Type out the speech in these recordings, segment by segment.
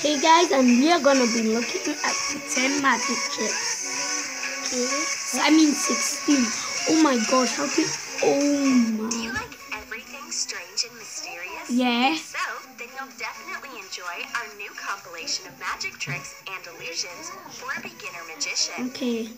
Okay guys, and we are gonna be looking at the 10 magic tricks. Okay, so I mean 16. Oh my gosh, how can, oh my. Do you like everything strange and mysterious? Yeah. If so, then you'll definitely enjoy our new compilation of magic tricks and illusions for a beginner magician. Okay.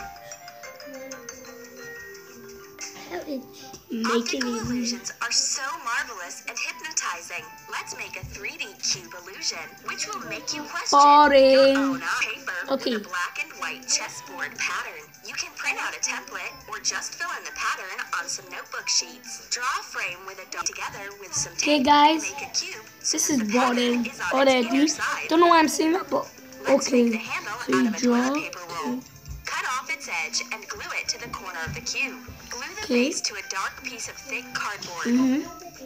Optical illusions are so marvelous and hypnotizing. Let's make a 3D cube illusion, which will make you question your own paper Okay. with a black and white chessboard pattern. You can print out a template or just fill in the pattern on some notebook sheets. Draw a frame with a dot together with some tape guys, to make a cube. this is boring already. Don't know why I'm saying that, but okay. So you draw. Cut off its edge and glue it to the corner of the cube. Glue the base to a dark piece of thick cardboard. Move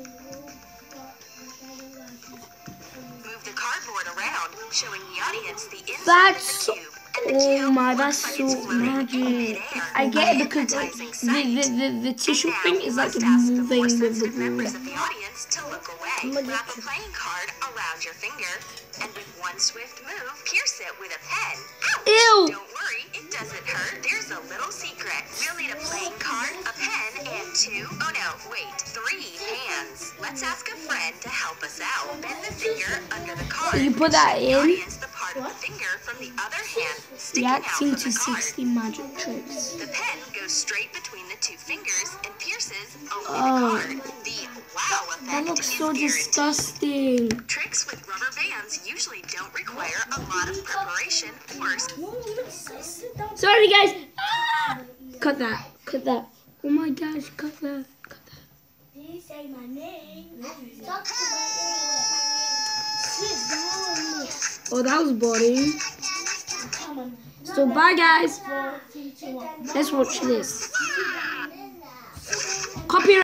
the cardboard around, showing the audience the inside of the cube. And the cube that's so magic. I get it because like, the tissue thing is like moving with the glue. Members of the audience to look away. Wrap a playing card around your finger, and with one swift move, pierce it with a pen. Ouch! Ew! Don't worry, it doesn't hurt. There's a little secret. We'll need a playing card, a pen, and 3 hands. Let's ask a friend to help us out. Bend the finger under the card. You put that in? Audience the part of the finger from the other hand sticking out from Reacting the to card. 60 magic tricks. The pen goes straight between the two fingers and pierces only the card. The wow effect That looks is so guaranteed. disgusting. Tricks with rubber bands usually don't require a lot of preparation or Sorry guys. Cut that. Cut that. Oh my gosh, cut that. Cut that. Did you say my name? Oh, that was boring. So bye guys. Let's watch this. Copyright.